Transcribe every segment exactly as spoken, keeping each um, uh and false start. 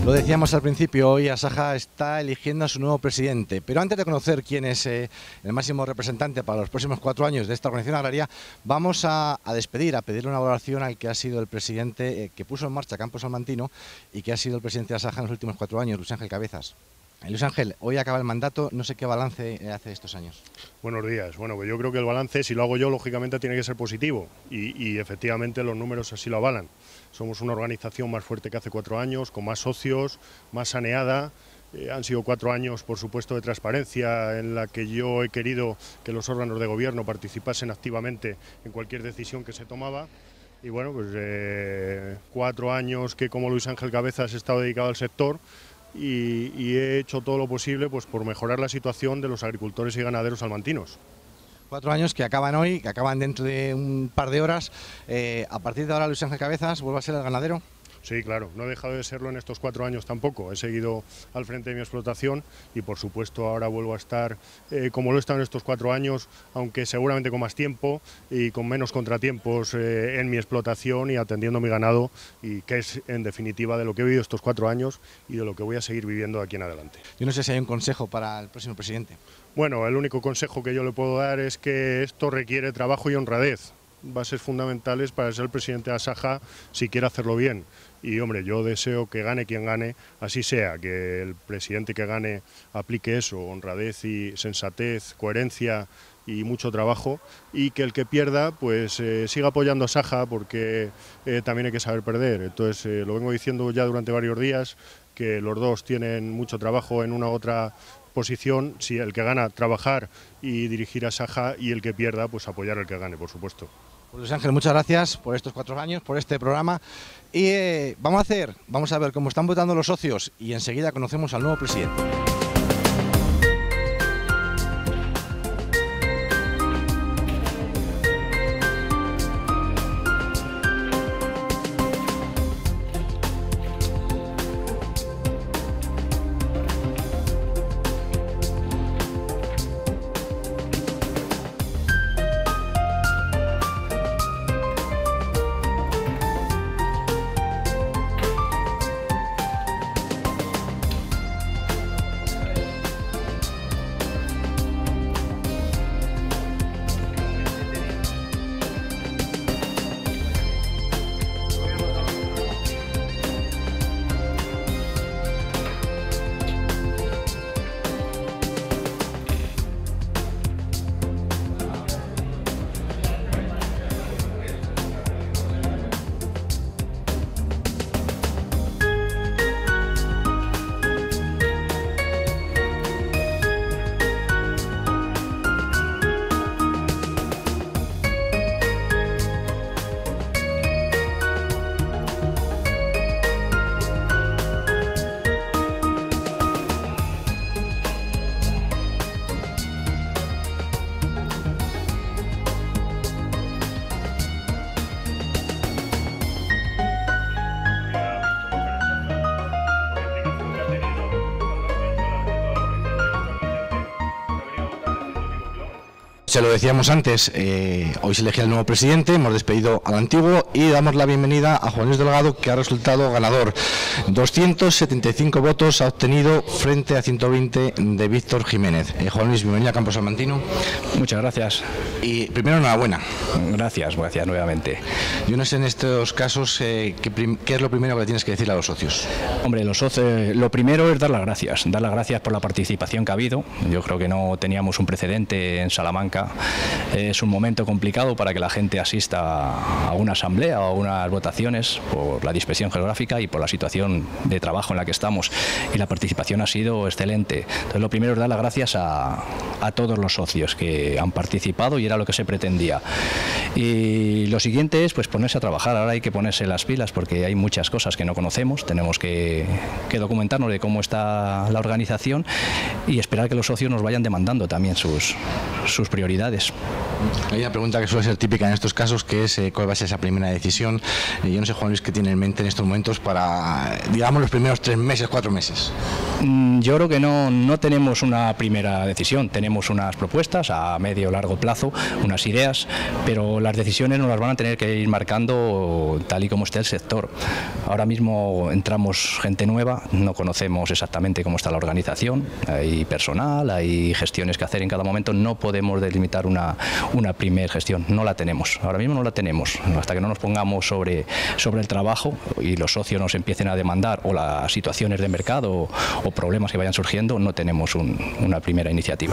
Lo decíamos al principio, hoy Asaja está eligiendo a su nuevo presidente, pero antes de conocer quién es eh, el máximo representante para los próximos cuatro años de esta organización agraria, vamos a, a despedir, a pedirle una valoración al que ha sido el presidente eh, que puso en marcha Campo Salmantino y que ha sido el presidente de Asaja en los últimos cuatro años, Luis Ángel Cabezas. Luis Ángel, hoy acaba el mandato, no sé qué balance hace de estos años. Buenos días. Bueno, pues yo creo que el balance, si lo hago yo, lógicamente tiene que ser positivo y, y efectivamente los números así lo avalan. Somos una organización más fuerte que hace cuatro años, con más socios, más saneada. Eh, han sido cuatro años, por supuesto, de transparencia en la que yo he querido que los órganos de gobierno participasen activamente en cualquier decisión que se tomaba. Y bueno, pues eh, cuatro años que como Luis Ángel Cabezas he estado dedicado al sector. Y, y he hecho todo lo posible pues, por mejorar la situación de los agricultores y ganaderos salmantinos. Cuatro años que acaban hoy, que acaban dentro de un par de horas. Eh, a partir de ahora, Luis Ángel Cabezas vuelve a ser el ganadero. Sí, claro, no he dejado de serlo en estos cuatro años tampoco. He seguido al frente de mi explotación y, por supuesto, ahora vuelvo a estar eh, como lo he estado en estos cuatro años, aunque seguramente con más tiempo y con menos contratiempos eh, en mi explotación y atendiendo mi ganado, y que es, en definitiva, de lo que he vivido estos cuatro años y de lo que voy a seguir viviendo de aquí en adelante. Yo no sé si hay un consejo para el próximo presidente. Bueno, el único consejo que yo le puedo dar es que esto requiere trabajo y honradez, bases fundamentales para ser el presidente de Asaja si quiere hacerlo bien. Y hombre, yo deseo que gane quien gane, así sea, que el presidente que gane aplique eso, honradez y sensatez, coherencia y mucho trabajo, y que el que pierda pues eh, siga apoyando a Asaja, porque eh, también hay que saber perder. Entonces eh, lo vengo diciendo ya durante varios días, que los dos tienen mucho trabajo en una u otra posición, si el que gana trabajar y dirigir a Asaja, y el que pierda pues apoyar al que gane, por supuesto. Pues Luis Ángel, muchas gracias por estos cuatro años, por este programa. Y eh, vamos a hacer, vamos a ver cómo están votando los socios y enseguida conocemos al nuevo presidente. Se lo decíamos antes, eh, hoy se elegía el nuevo presidente, hemos despedido al antiguo y damos la bienvenida a Juan Luis Delgado, que ha resultado ganador. doscientos setenta y cinco votos ha obtenido frente a ciento veinte de Víctor Jiménez. Eh, Juan Luis, bienvenido a Campo Salmantino. Muchas gracias. Y primero, enhorabuena. Gracias, gracias nuevamente. Yo no sé en estos casos eh, ¿qué, qué es lo primero que le tienes que decir a los socios? Hombre, los socios, lo primero es dar las gracias, dar las gracias por la participación que ha habido. Yo creo que no teníamos un precedente en Salamanca. Es un momento complicado para que la gente asista a una asamblea o a unas votaciones por la dispersión geográfica y por la situación de trabajo en la que estamos, y la participación ha sido excelente. Entonces lo primero es dar las gracias a, a todos los socios que han participado, y era lo que se pretendía. Y lo siguiente es pues ponerse a trabajar. Ahora hay que ponerse las pilas porque hay muchas cosas que no conocemos, tenemos que, que documentarnos de cómo está la organización y esperar que los socios nos vayan demandando también sus, sus prioridades. prioridades. Hay una pregunta que suele ser típica en estos casos, que es eh, cuál va a ser esa primera decisión. Eh, yo no sé, Juan Luis, qué tiene en mente en estos momentos para, digamos, los primeros tres meses, cuatro meses. Yo creo que no, no tenemos una primera decisión, tenemos unas propuestas a medio o largo plazo, unas ideas, pero las decisiones nos las van a tener que ir marcando tal y como esté el sector. Ahora mismo entramos gente nueva, no conocemos exactamente cómo está la organización, hay personal, hay gestiones que hacer en cada momento, no podemos delimitar una, una primera gestión, no la tenemos, ahora mismo no la tenemos, hasta que no nos pongamos sobre, sobre el trabajo y los socios nos empiecen a demandar o las situaciones de mercado o, o problemas que vayan surgiendo, no tenemos un, una primera iniciativa.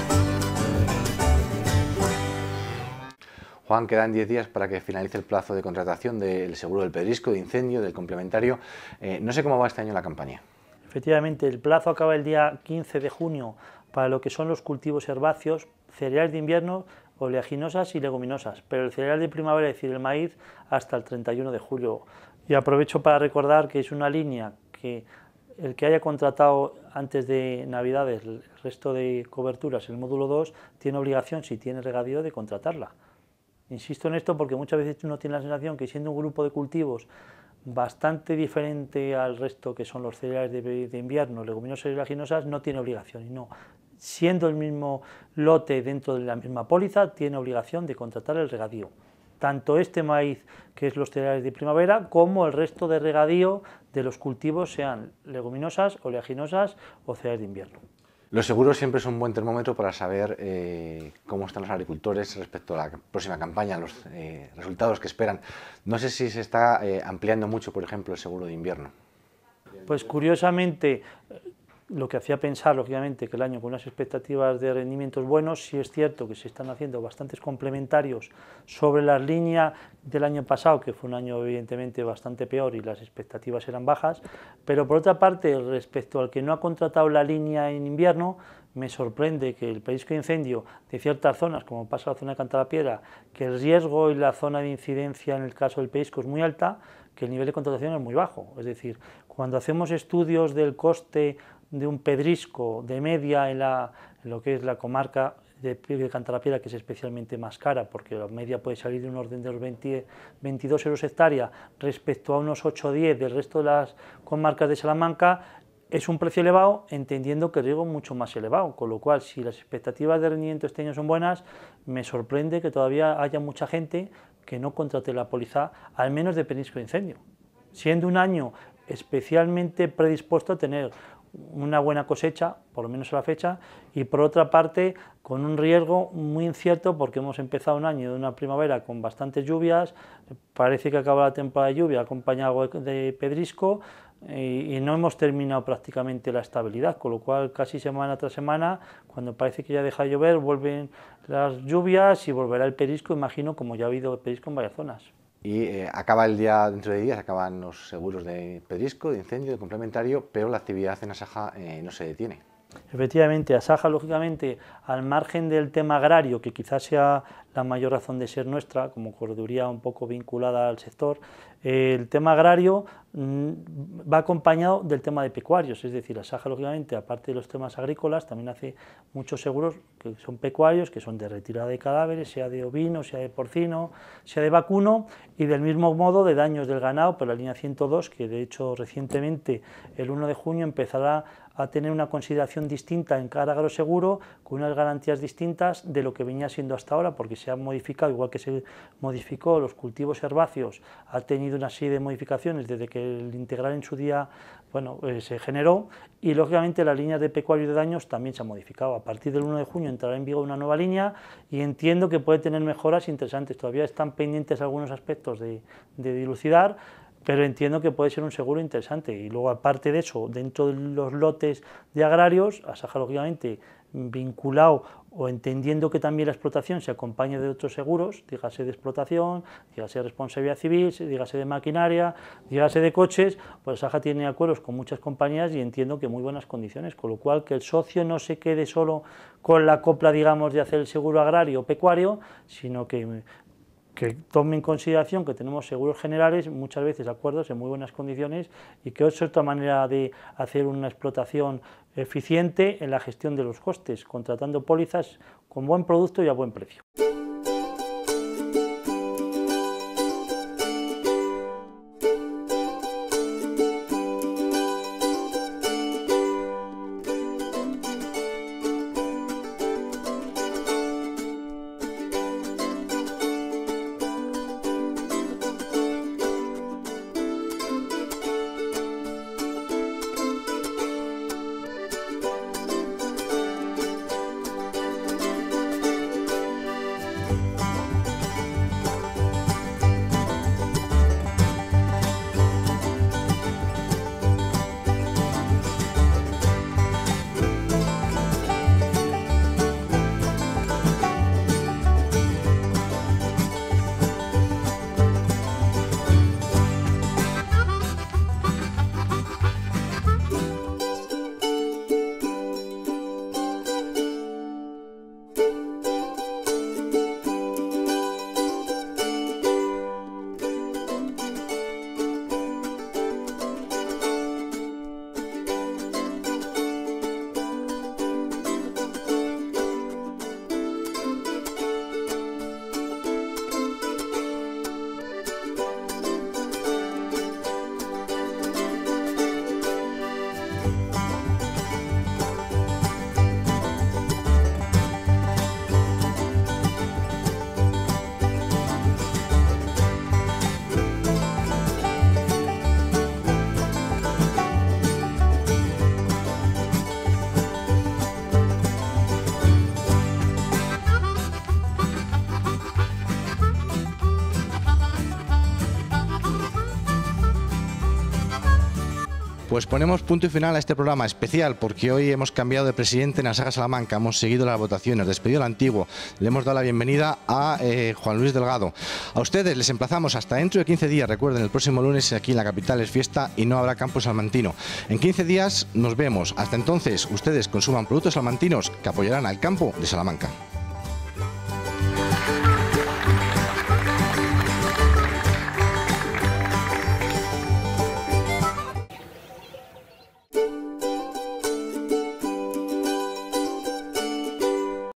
Juan, quedan diez días para que finalice el plazo de contratación del seguro del pedrisco, de incendio, del complementario. Eh, no sé cómo va este año la campaña. Efectivamente, el plazo acaba el día quince de junio para lo que son los cultivos herbáceos, cereales de invierno, oleaginosas y leguminosas, pero el cereal de primavera, es decir, el maíz, hasta el treinta y uno de julio. Y aprovecho para recordar que es una línea que el que haya contratado antes de Navidades el resto de coberturas, el módulo dos, tiene obligación, si tiene regadío, de contratarla. Insisto en esto porque muchas veces uno tiene la sensación que, siendo un grupo de cultivos bastante diferente al resto, que son los cereales de, de invierno, leguminosas y oleaginosas, no tiene obligación. Y no, siendo el mismo lote dentro de la misma póliza, tiene obligación de contratar el regadío. Tanto este maíz, que es los cereales de primavera, como el resto de regadío de los cultivos, sean leguminosas, oleaginosas o cereales de invierno. Los seguros siempre son un buen termómetro para saber eh, cómo están los agricultores respecto a la próxima campaña, los eh, resultados que esperan. No sé si se está eh, ampliando mucho, por ejemplo, el seguro de invierno. Pues curiosamente, lo que hacía pensar, lógicamente, que el año con unas expectativas de rendimientos buenos, sí es cierto que se están haciendo bastantes complementarios sobre la línea del año pasado, que fue un año evidentemente bastante peor y las expectativas eran bajas, pero por otra parte, respecto al que no ha contratado la línea en invierno, me sorprende que el pedrisco de incendio de ciertas zonas, como pasa la zona de Cantalapiedra, que el riesgo y la zona de incidencia en el caso del pedrisco es muy alta, que el nivel de contratación es muy bajo. Es decir, cuando hacemos estudios del coste de un pedrisco de media en, la, en lo que es la comarca de, de Cantalapiedra, que es especialmente más cara, porque la media puede salir de un orden de los veinte, veintidós euros hectárea respecto a unos ocho o diez del resto de las comarcas de Salamanca, es un precio elevado, entendiendo que el riesgo es mucho más elevado, con lo cual, si las expectativas de rendimiento este año son buenas, me sorprende que todavía haya mucha gente que no contrate la póliza, al menos de pedrisco de incendio, siendo un año especialmente predispuesto a tener una buena cosecha, por lo menos a la fecha, y por otra parte con un riesgo muy incierto, porque hemos empezado un año de una primavera con bastantes lluvias, parece que acaba la temporada de lluvia acompañado de pedrisco, y, y no hemos terminado prácticamente la estabilidad, con lo cual casi semana tras semana, cuando parece que ya deja de llover, vuelven las lluvias y volverá el pedrisco, imagino, como ya ha habido pedrisco en varias zonas. Y eh, acaba el día, dentro de días, acaban los seguros de pedrisco, de incendio, de complementario, pero la actividad en Asaja eh, no se detiene. Efectivamente, Asaja, lógicamente, al margen del tema agrario, que quizás sea la mayor razón de ser nuestra, como correduría un poco vinculada al sector, eh, el tema agrario mmm, va acompañado del tema de pecuarios, es decir, Asaja, lógicamente, aparte de los temas agrícolas, también hace muchos seguros que son pecuarios, que son de retirada de cadáveres, sea de ovino, sea de porcino, sea de vacuno, y del mismo modo de daños del ganado, por la línea ciento dos, que de hecho recientemente, el uno de junio, empezará a tener una consideración distinta en cada agroseguro, con unas garantías distintas de lo que venía siendo hasta ahora, porque se ha modificado, igual que se modificó los cultivos herbáceos, ha tenido una serie de modificaciones desde que el integral en su día bueno, eh, se generó, y lógicamente las líneas de pecuario de daños también se han modificado. A partir del uno de junio entrará en vigor una nueva línea y entiendo que puede tener mejoras interesantes. Todavía están pendientes algunos aspectos de, de dilucidar, pero entiendo que puede ser un seguro interesante. Y luego, aparte de eso, dentro de los lotes de agrarios, Asaja, lógicamente, vinculado o entendiendo que también la explotación se acompaña de otros seguros, dígase de explotación, dígase de responsabilidad civil, dígase de maquinaria, dígase de coches, pues Asaja tiene acuerdos con muchas compañías y entiendo que muy buenas condiciones, con lo cual que el socio no se quede solo con la copla, digamos, de hacer el seguro agrario o pecuario, sino que que tome en consideración que tenemos seguros generales, muchas veces acuerdos en muy buenas condiciones, y que es otra manera de hacer una explotación eficiente en la gestión de los costes, contratando pólizas con buen producto y a buen precio. Pues ponemos punto y final a este programa especial, porque hoy hemos cambiado de presidente en Asaja Salamanca, hemos seguido las votaciones, despedido al antiguo, le hemos dado la bienvenida a eh, Juan Luis Delgado. A ustedes les emplazamos hasta dentro de quince días, recuerden, el próximo lunes aquí en la capital es fiesta y no habrá campo salmantino. En quince días nos vemos, hasta entonces ustedes consuman productos salmantinos que apoyarán al campo de Salamanca.